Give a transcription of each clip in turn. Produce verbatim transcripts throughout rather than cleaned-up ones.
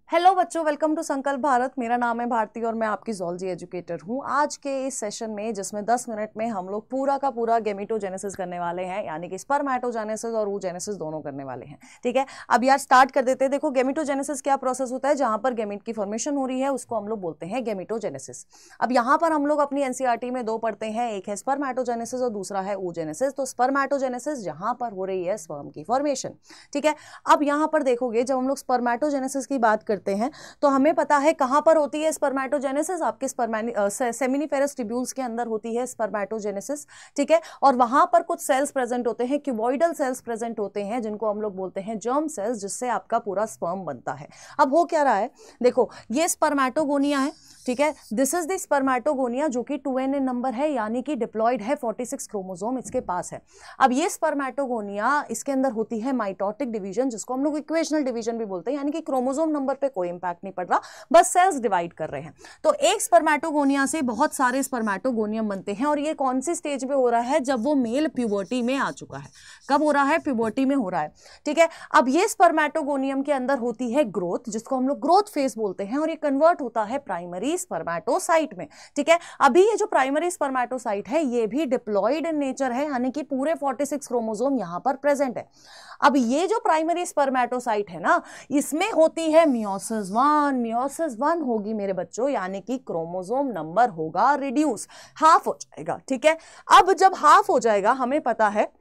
Hello बच्चों, welcome to संकल्प भारत। मेरा नाम है भारती और मैं आपकी ज़ूलॉजी एजुकेटर हूँ। आज के इस सेशन में जिसमें दस मिनट में हम लोग पूरा का पूरा गेमेटोजेनेसिस करने वाले हैं, यानी कि स्पर्मेटोजेनेसिस और ooजेनेसिस दोनों करने वाले हैं। ठीक है, अब यार स्टार्ट कर देते हैं। देखो, गेमेटोजेनेसिस क्या प्रोसेस होता है, जहाँ पर गेमेट की फॉर्मेशन हो रही है उसको हम लोग बोलते हैं गेमेटोजेनेसिस। अब यहाँ पर हम लोग अपनी एनसीईआरटी में दो पढ़ते हैं, एक है स्पर्मेटोजेनेसिस और दूसरा है ooजेनेसिस। तो स्पर्मेटोजेनेसिस जहाँ पर हो रही है स्पर्म की फॉर्मेशन। ठीक है, अब यहाँ पर देखोगे जब हम लोग स्पर्मेटोजेनेसिस की बात करते हैं तो हमें पता है कहां पर होती है स्पर्मेटोजेनेसिस। आपके सेमिनिफेरस ट्यूब्यूल्स के अंदर होती है स्पर्मेटोजेनेसिस। ठीक है, और वहां पर कुछ सेल्स प्रेजेंट होते हैं, क्यूबॉइडल सेल्स प्रेजेंट होते हैं, जिनको हम लोग बोलते हैं जर्म सेल्स, जिससे आपका पूरा स्पर्म बनता है। अब हो क्या रहा है, देखो ये स्पर्मेटोगोनिया है। ठीक है, दिस इज द स्पर्मेटोगोनिया जो कि टू एन नंबर है, यानी कि डिप्लॉयड है, छियालीस क्रोमोसोम इसके पास है। अब ये स्पर्मेटोगोनिया, इसके अंदर होती है माइटोटिक डिवीजन, जिसको हम लोग इक्वेशनल डिवीजन भी बोलते हैं, यानी कि क्रोमोसोम नंबर पे कोई इंपैक्ट नहीं पड़ रहा, बस सेल्स डिवाइड कर रहे हैं। तो एक स्पर्मेटोगोनिया से बहुत सारे स्पर्मेटोगोनियम बनते हैं। और ये कौन सी स्टेज पे हो रहा है, जब वो मेल प्यूबर्टी में आ चुका है। कब हो रहा है, प्यूबर्टी में हो रहा है। ठीक है, अब ये स्पर्मेटोगोनियम के अंदर होती है ग्रोथ, जिसको हम लोग ग्रोथ फेज बोलते हैं, और ये कन्वर्ट होता है प्राइमरी स्पर्मेटोसाइट में। ठीक है, अभी ये जो प्राइमरी स्पर्मेटोसाइट है ये भी डिप्लॉयड इन नेचर है, यानी कि पूरे छियालीस क्रोमोसोम यहां पर प्रेजेंट है। अब ये जो प्राइमरी स्पर्मेटोसाइट है ना, इसमें होती है मियोसिस वन। मियोसिस वन होगी मेरे बच्चों, यानी कि क्रोमोसोम नंबर होगा रिड्यूस, हाफ हो जाएगा। ठीक है, अब जब हाफ हो जाएगा, हमें पता है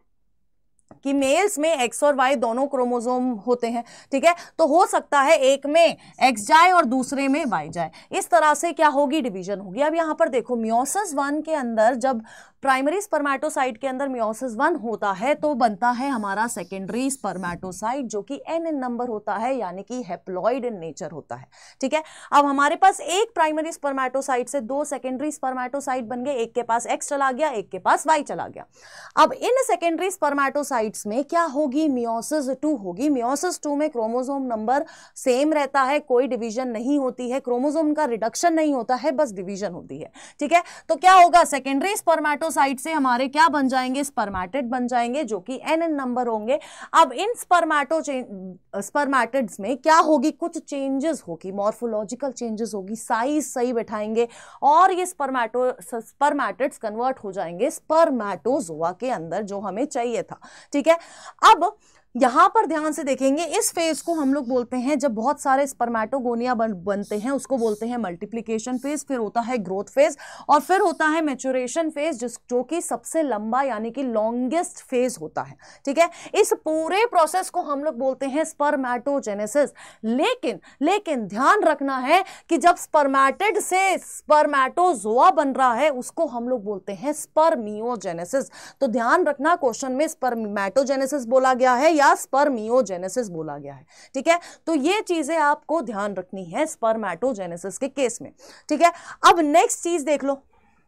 कि मेल्स में एक्स और वाई दोनों क्रोमोसोम होते हैं। ठीक है, तो हो सकता है एक में एक्स जाए और दूसरे में वाई जाए, इस तरह से क्या होगी, डिवीजन होगी। अब यहां पर देखो, मियोसिस वन के अंदर जब प्राइमरी स्पर्मेटोसाइट के अंदर मियोसिस वन होता है तो बनता है हमारा सेकेंडरी स्पर्मेटोसाइट, जो कि एन एन नंबर होता है, यानी कि हैप्लॉइड इन नेचर होता है। ठीक है, अब हमारे पास एक प्राइमरी स्पर्मेटोसाइट से दो सेकेंडरी स्पर्मेटोसाइट बन गए, एक के पास एक्स चला गया, एक के पास वाई चला गया। अब इन सेकेंडरी स्पर्मेटोसाइट्स में क्या होगी, मियोसिस टू होगी। मियोसिस टू में क्रोमोसोम नंबर सेम रहता है, कोई डिवीजन नहीं होती है, क्रोमोसोम का रिडक्शन नहीं होता है, बस डिवीजन होती है। ठीक है, तो क्या होगा, सेकेंडरी स्पर्मेटो साइट से हमारे क्या बन जाएंगे, स्पर्मेटिड बन जाएंगे, जो कि एन एन नंबर होंगे। अब इन स्पर्मेटो स्पर्मेटिड्स में क्या होगी, कुछ चेंजेस होगी, मॉर्फोलॉजिकल चेंजेस होगी, साइज सही बैठाएंगे और ये स्पर्मेटो स्पर्मेटिड्स कन्वर्ट हो जाएंगे स्पर्मेटोजोआ के अंदर, जो हमें चाहिए था। ठीक है, अब यहां पर ध्यान से देखेंगे, इस फेज को हम लोग बोलते हैं, जब बहुत सारे स्पर्मेटोगोनिया बन, बनते हैं, उसको बोलते हैं मल्टीप्लिकेशन फेज। फिर होता है ग्रोथ फेज और फिर होता है मैच्योरेशन फेज, जिस जो कि सबसे लंबा यानी कि लॉन्गेस्ट फेज होता है। ठीक है, इस पूरे प्रोसेस को हम लोग बोलते हैं स्पर्मेटोजेनेसिस। लेकिन लेकिन ध्यान रखना है कि जब स्पर्मेटिड से स्पर्मेटोजोआ बन रहा है उसको हम लोग बोलते हैं स्पर्मियोजेनेसिस। तो ध्यान रखना, क्वेश्चन में स्पर्मेटोजेनेसिस बोला गया है या स्पर्मियोजेनेसिस बोला गया है। ठीक है, तो ये चीजें आपको ध्यान रखनी है स्पर्मेटोजेनेसिस के केस में। ठीक है, अब नेक्स्ट चीज देख लो,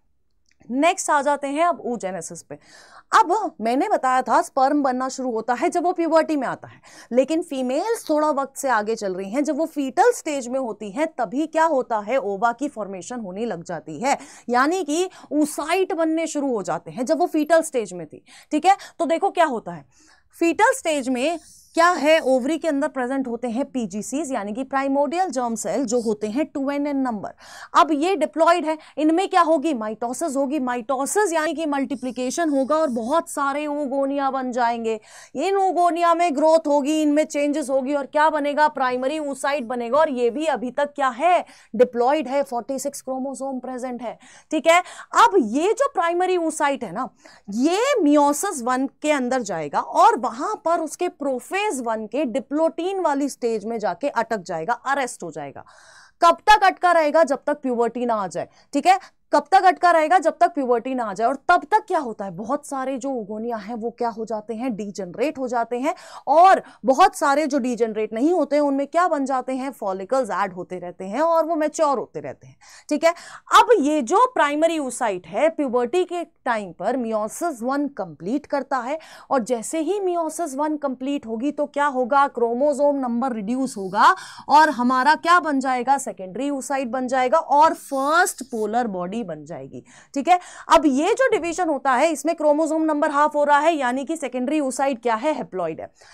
नेक्स्ट आ जाते हैं अब ooजेनेसिस पे। अब मैंने बताया था स्पर्म बनना शुरू होता है जब वो प्यूबर्टी में आता है, लेकिन फीमेल्स थोड़ा वक्त से आगे चल रही हैं, जब वो फीटल स्टेज में होती हैं तभी क्या होता है, ओवा की फॉर्मेशन होने लग जाती है, यानी कि ooसाइट बनने शुरू हो जाते हैं जब वो फीटल स्टेज में थी। ठीक है, तो देखो क्या होता है, फीटल स्टेज में क्या है, ओवरी के अंदर प्रेजेंट होते हैं पीजीसीज, यानी कि प्राइमोडियल जर्म सेल, जो होते हैं टू एन एन नंबर। अब ये डिप्लॉयड है, इनमें क्या होगी, माइटोसिस होगी। माइटोसिस यानी कि मल्टीप्लिकेशन होगा और बहुत सारे ooगोनिया बन जाएंगे। इन ooगोनिया में ग्रोथ होगी, इनमें चेंजेस होगी और क्या बनेगा, प्राइमरी ooसाइट बनेगा। और ये भी अभी तक क्या है, डिप्लॉयड है, छियालीस क्रोमोसोम प्रेजेंट है। ठीक है, अब ये जो प्राइमरी ooसाइट है ना, ये मियोसिस वन के अंदर जाएगा और वहां पर उसके प्रोफेज फेज वन के डिप्लोटीन वाली स्टेज में जाके अटक जाएगा, अरेस्ट हो जाएगा। कब तक अटका रहेगा, जब तक प्यूबर्टी ना आ जाए। ठीक है, कब तक अटका रहेगा, जब तक प्यूबर्टी ना आ जाए। और तब तक क्या होता है, बहुत सारे जो ooगोनिया हैं वो क्या हो जाते हैं, डीजनरेट हो जाते हैं। और बहुत सारे जो डीजनरेट नहीं होते हैं उनमें क्या बन जाते हैं, फॉलिकल्स ऐड होते रहते हैं और वो मैच्योर होते रहते हैं। ठीक है, अब ये जो प्राइमरी ooसाइट है प्यूबर्टी के टाइम पर मियोसिस वन कंप्लीट करता है, और जैसे ही मियोसिस वन कंप्लीट होगी तो क्या होगा, क्रोमोसोम नंबर रिड्यूस होगा और हमारा क्या बन जाएगा, सेकेंडरी ooसाइट बन जाएगा और फर्स्ट पोलर बॉडी बन जाएगी। ठीक है, अब ये जो डिवीजन होता है इसमें क्रोमोसोम नंबर हाफ हो रहा है, यानी कि सेकेंडरी ooसाइट क्या है, हैप्लॉइड है।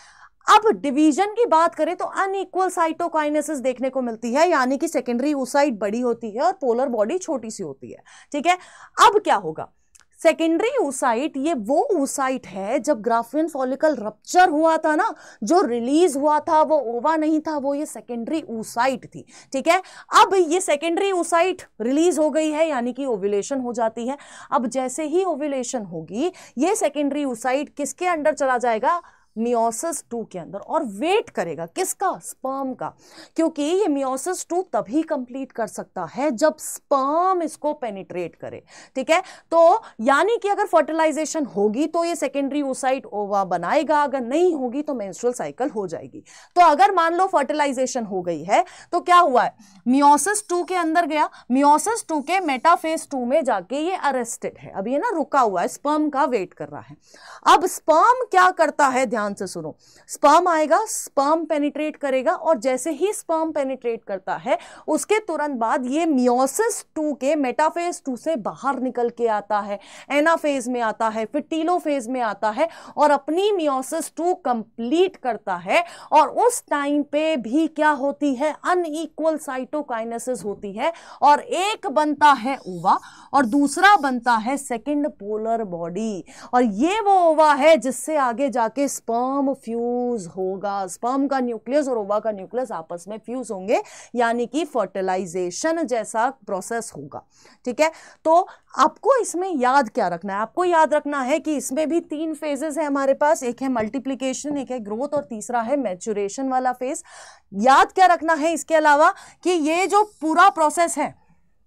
अब डिवीजन की बात करें तो अनइक्वल साइटोकाइनेसिस देखने को मिलती है, यानी कि सेकेंडरी oocyte बड़ी होती है और पोलर बॉडी छोटी सी होती है। ठीक है, अब क्या होगा, सेकेंडरी oocyte ये वो oocyte है जब ग्राफियन फॉलिकल रप्चर हुआ था ना, जो रिलीज हुआ था वो ओवा नहीं था, वो ये सेकेंडरी oocyte थी। ठीक है, अब ये सेकेंडरी oocyte रिलीज हो गई है, यानी कि ओव्यूलेशन हो जाती है। अब जैसे ही ओव्यूलेशन होगी ये सेकेंडरी oocyte किसके अंडर चला जाएगा, मियोसिस टू के अंदर, और वेट करेगा किसका, स्पर्म का, क्योंकि ये मियोसिस टू तभी कंप्लीट कर सकता है जब स्पर्म इसको पेनिट्रेट करे। ठीक है, तो यानी कि अगर फर्टिलाइजेशन होगी तो ये सेकेंडरी oocyte ओवा बनाएगा, अगर नहीं होगी तो मेंस्ट्रुअल साइकिल हो जाएगी। तो अगर मान लो फर्टिलाइजेशन हो गई है तो क्या हुआ है, मियोसिस टू के अंदर गया, मियोसिस टू के मेटाफेज टू में जाके ये अरेस्टेड है, अब ये ना रुका हुआ है, स्पर्म का वेट कर रहा है। अब स्पर्म क्या करता है, ध्यान से सुनो, स्पर्म आएगा, स्पर्म पेनिट्रेट करेगा, और जैसे ही स्पर्म पेनिट्रेट करता है उसके तुरंत बाद ये मियोसिस टू के मेटाफेज टू से बाहर निकल के आता है, एनाफेज में आता है, फिर टीलोफेज में आता है और अपनी मियोसिस टू कंप्लीट करता है। और उस टाइम पे भी क्या होती है, अनइक्वल साइटोकाइनेसिस होती है, और एक बनता है ओवा और दूसरा बनता है सेकंड पोलर बॉडी, और ये वो ओवा है जिससे आगे जाके स्पर्म फ्यूज होगा, स्पर्म का न्यूक्लियस और ओवा का न्यूक्लियस आपस में फ्यूज होंगे, यानी कि फर्टिलाइजेशन जैसा प्रोसेस होगा। ठीक है, तो आपको इसमें याद क्या रखना है, आपको याद रखना है कि इसमें भी तीन फेजेस है हमारे पास, एक है मल्टीप्लिकेशन, एक है ग्रोथ और तीसरा है मैच्योरेशन वाला फेज। याद क्या रखना है इसके अलावा कि ये जो पूरा प्रोसेस है,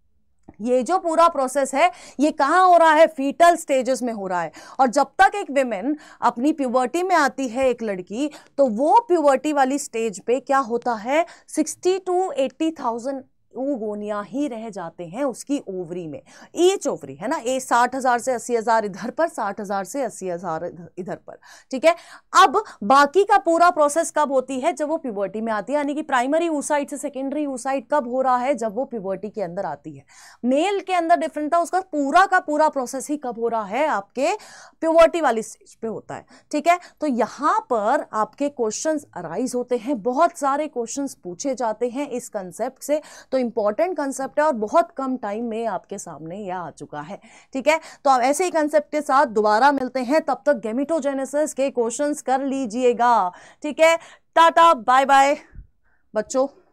ये जो पूरा प्रोसेस है ये कहां हो रहा है, फीटल स्टेजेस में हो रहा है। और जब तक एक विमेन अपनी प्यूबर्टी में आती है, एक लड़की, तो वो प्यूबर्टी वाली स्टेज पे क्या होता है, sixty two eighty thousand oogonia ही रह जाते हैं उसकी ओवरी में, ईच ओवरी है ना, ए साठ हजार से अस्सी हजार इधर पर, साठ हजार से अस्सी हजार इधर पर। ठीक है, अब बाकी का पूरा प्रोसेस कब होती है, जब वो प्यूबर्टी में आती है, यानी कि प्राइमरी oocyte से सेकेंडरी oocyte कब हो रहा है, जब वो प्यूबर्टी के अंदर आती है। मेल के अंदर डिफरेंट था, उसका पूरा का पूरा प्रोसेस ही कब हो रहा है, आपके प्यूबर्टी वाली स्टेज पे होता है। ठीक है, तो यहां पर आपके क्वेश्चंस अराइज होते हैं, बहुत सारे क्वेश्चंस पूछे जाते हैं इस कंसेप्ट से, तो इंपॉर्टेंट कंसेप्ट है और बहुत कम टाइम में आपके सामने यह आ चुका है। ठीक है, तो आप ऐसे ही कंसेप्ट के साथ दोबारा मिलते हैं, तब तक गैमेटोजेनेसिस के क्वेश्चंस कर लीजिएगा। ठीक है, टाटा बाय बाय बच्चों।